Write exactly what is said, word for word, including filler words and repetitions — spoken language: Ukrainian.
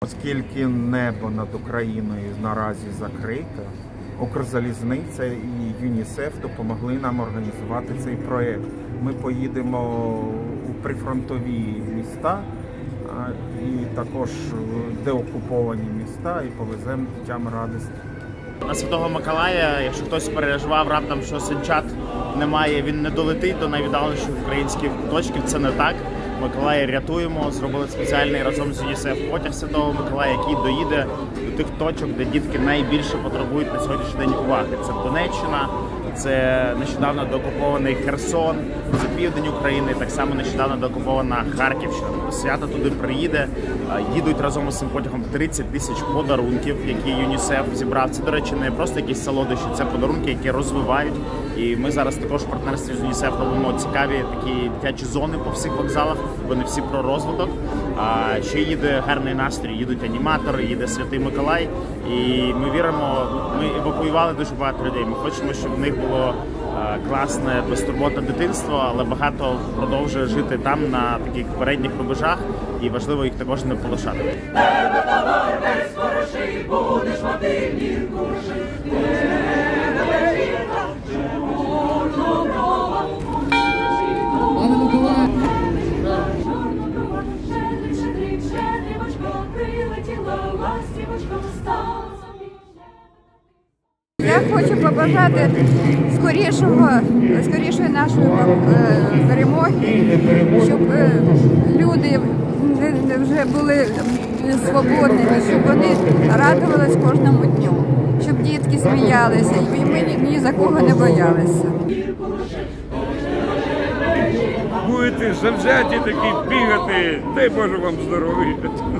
Оскільки небо над Україною наразі закрите, Укрзалізниця і ЮНІСЕФ допомогли нам організувати цей проєкт. Ми поїдемо у прифронтові міста і також деокуповані міста і повеземо дітям радість. На Святого Миколая, якщо хтось переживав раптом, що синчат немає, він не долетить до найвіддаленіших українських куточків, це не так. Миколая рятуємо, зробили спеціальний разом з ЮНІСЕФ потяг Святого Миколая, який доїде до тих точок, де дітки найбільше потребують на сьогоднішній день уваги. Це Донеччина, це нещодавно деокупований Херсон, це південь України, так само нещодавно деокупована Харківщина. Свято туди приїде, їдуть разом із цим потягом тридцять тисяч подарунків, які ЮНІСЕФ зібрав. Це, до речі, не просто якісь солодощі, це подарунки, які розвивають. І ми зараз також в партнерстві з ЮНІСЕФ робимо цікаві такі дитячі зони по всіх вокзалах. Вони всі про розвиток. А ще їде гарний настрій, їдуть аніматори, їде Святий Миколай. І ми віримо, ми евакуювали дуже багато людей. Ми хочемо, щоб в них було класне, безтурботне дитинство, але багато продовжує жити там, на таких передніх рубежах, і важливо їх також не полишати. Я хочу побажати скорішого, скорішої нашої перемоги, щоб люди вже були свободними, щоб вони радувались кожному дню, щоб дітки сміялися і ми ні за кого не боялися. Будете завзяті такі бігати, дай Боже вам здоров'я.